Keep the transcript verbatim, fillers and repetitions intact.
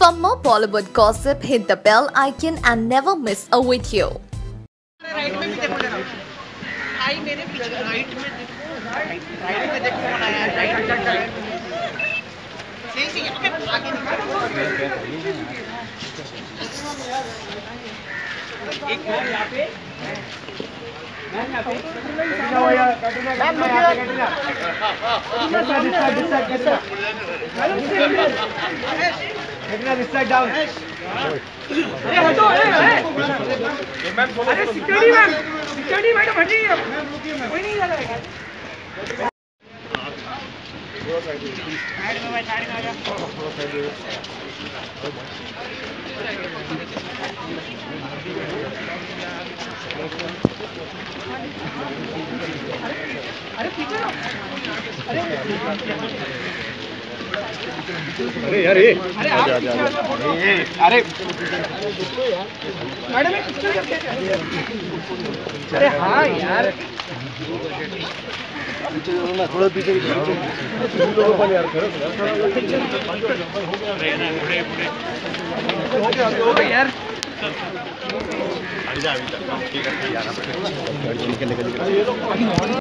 For more Bollywood gossip, hit the bell icon and never miss a video. Right में भी देखो जरा, भाई मेरे पीछे राइट में देखो, राइट में देखो कौन आया है, राइट सही सही यहाँ पे आगे निकालो, एक बार यहाँ पे मैम यहाँ पे मैम मैम दिस डाउन। अरे हटो, अरे अरे सिक्योरिटी मैम, सिक्योरिटी मैडम हट जाइए, कोई नहीं जा रहा है। साइड में मैं साइड में आ जा। अरे पीछे ना, अरे अरे यार ये अरे आप अरे मैडम एक पिक्चर करके, अरे हाँ यार पीछे ना, थोड़ा पीछे लोगों पर यार करो हो गया हो गया यार। अभी जा अभी जा ठीक है यार, निकल निकल